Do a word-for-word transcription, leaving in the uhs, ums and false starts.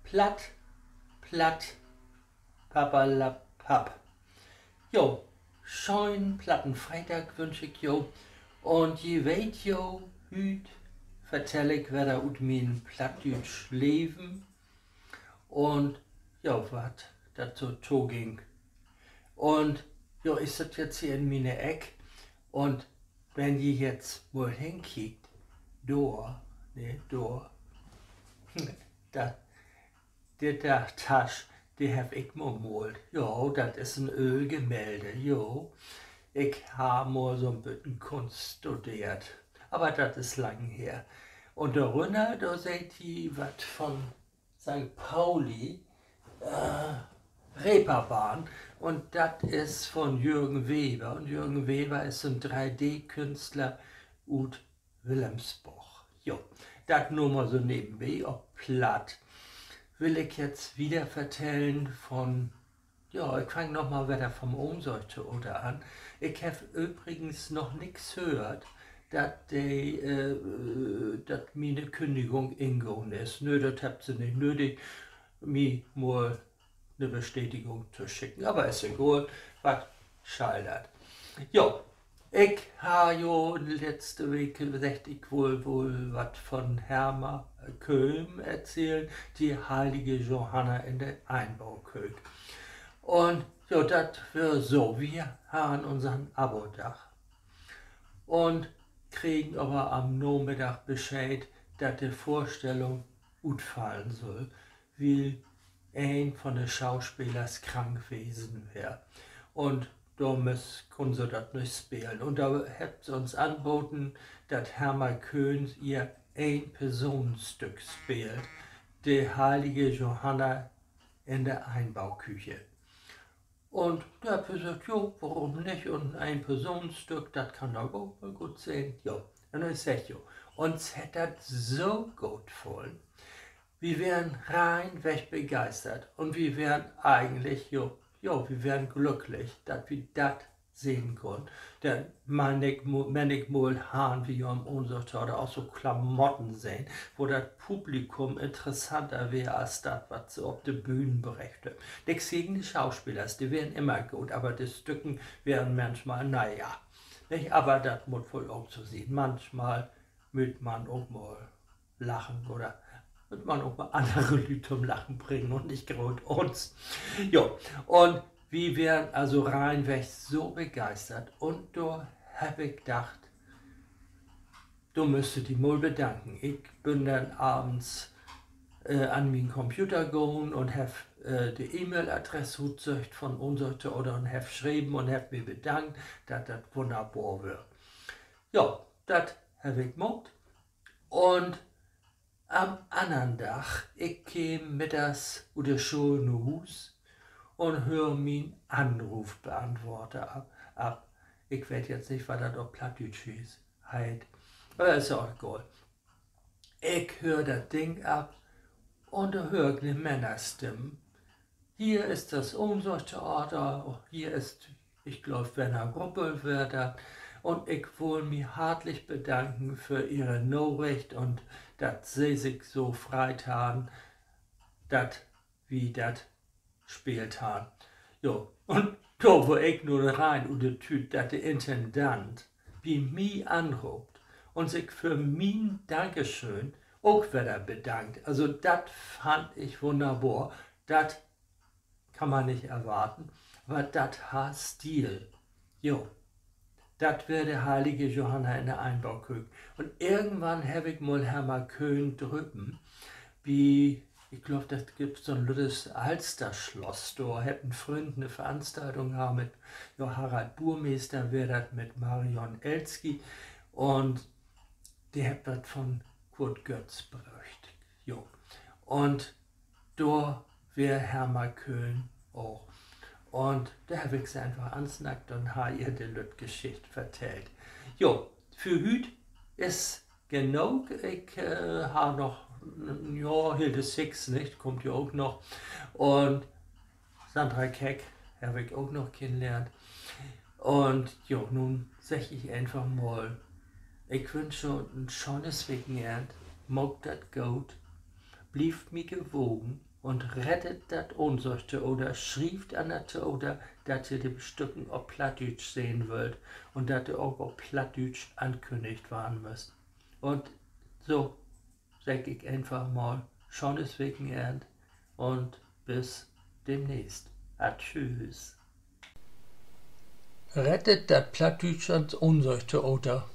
platt, platt, papperlapapp. Jo, schönen Plattenfreitag wünsche ich jo. Und je weet jo, hüt vertell ich wieder ut mein Plattdütsch Leben und ja, wat dazu to ging. Und ja, ich sitze jetzt hier in meine Eck und wenn ihr jetzt mal hinkickt, da, ne, da, da, die Tasch, die hab ich mal gemalt. Ja, das ist ein Ölgemälde, ja. Ich habe mal so ein bisschen Kunst studiert, aber das ist lang her. Und darunter, da seht ihr was von Sankt Pauli, äh, Reeperbahn. Und das ist von Jürgen Weber. Und Jürgen Weber ist ein drei D-Künstler ut Wilhelmsburg. Jo, das nur mal so nebenbei, ob platt. Will ich jetzt wieder vertellen von, ja, ich fange nochmal wieder vom Umsorte oder an. Ich habe übrigens noch nichts gehört, dass äh, meine Kündigung ingegangen ist. Nö, das habt sie nicht nötig, mir mal eine Bestätigung zu schicken. Aber ist egal, was scheitert. Ja, ich habe ja letzte Woche gesagt, ich will wohl was von Herma Köhm erzählen, die heilige Johanna in der Einbaukirche. Und ja, das wäre so, wir haben unseren Abodach und kriegen aber am Nachmittag Bescheid, dass die Vorstellung gut fallen soll, weil ein von den Schauspielers krank gewesen wäre. Und da können sie das nicht spielen. Und da hat sie uns angeboten, dass Herma Köhn ihr ein Personenstück spielt, die heilige Johanna in der Einbauküche. Und da habe ich gesagt, jo, warum nicht? Und ein Personenstück, das kann doch auch mal gut sein. Jo, und dann sag ich, jo. Uns hat das so gut gefallen. Wir wären rein weg begeistert. Und wir wären eigentlich, jo, jo, wir wären glücklich, dass wir das sehen können. Denn manchmal haben wir ja im Unsorte auch so Klamotten sehen, wo das Publikum interessanter wäre als das, was sie auf den Bühnen berichten. Nichts gegen die Schauspieler, die wären immer gut, aber die Stücken wären manchmal, naja. Nicht? Aber das muss wohl auch so sehen. Manchmal muss man auch mal lachen oder wird man auch mal andere Leute zum Lachen bringen und nicht gerade uns. Ja, und wir wären also reinweg so begeistert und da habe ich gedacht, du müsstest die mal bedanken. Ich bin dann abends äh, an meinen Computer gegangen und habe äh, die E-Mail-Adresse gesucht von unserer oder und habe geschrieben und habe mich bedankt, dass das wunderbar wird. Ja, das habe ich gemacht und am anderen Tag, ich käme mittags aus der Schule nach Hus und höre meinen Anrufbeantworter ab, ab. Ich weiß jetzt nicht, was das auf Plattdeutsch ist. Heid. Aber ist auch egal. Ich höre das Ding ab und da höre ich eine Männerstimme. Hier ist das Umsorteorte, hier ist, ich glaube, Werner Gruppelwörter. Und ich will mich herzlich bedanken für Ihre Nachricht und dass Sie sich so freit haben, dass wir das spielt haben. Jo, und da wo ich nur rein und der Typ, dass der Intendant wie mich anruft und sich für mein Dankeschön auch wieder bedankt. Also das fand ich wunderbar. Das kann man nicht erwarten, aber das hat Stil. Jo. Das wäre die heilige Johanna in der Einbaukirche. Und irgendwann habe ich mal Herma Köhn drüben, wie, ich glaube, das gibt so ein lüttes Alsterschloss. Da hätten Freunde eine Veranstaltung haben mit ja, Harald Burmeister, wäre das mit Marion Elski und die hat das von Kurt Götz berüchtigt. Jo. Und da wäre Herma Köhn auch. Und da habe ich sie einfach ansnackt und habe ihr die Lüt-Geschichte vertellt. Jo, für Hüt ist genug. Ich äh, habe noch, ja, Hilde Six, nicht, kommt ja auch noch. Und Sandra Keck habe ich auch noch kennengelernt. Und jo, nun sage ich einfach mal, ich wünsche ein schönes Wochenende, mag das gut, blieb mir gewogen und rettet das Unsorte oder schrieft an das oder dass ihr die Stücken auf Plattdeutsch sehen wollt und dass ihr auch auf Plattdeutsch ankündigt waren müsst. Und so sag ich einfach mal, schönes Wochenende und bis demnächst. Tschüss. Rettet das Plattdeutsch ans Unsorte oder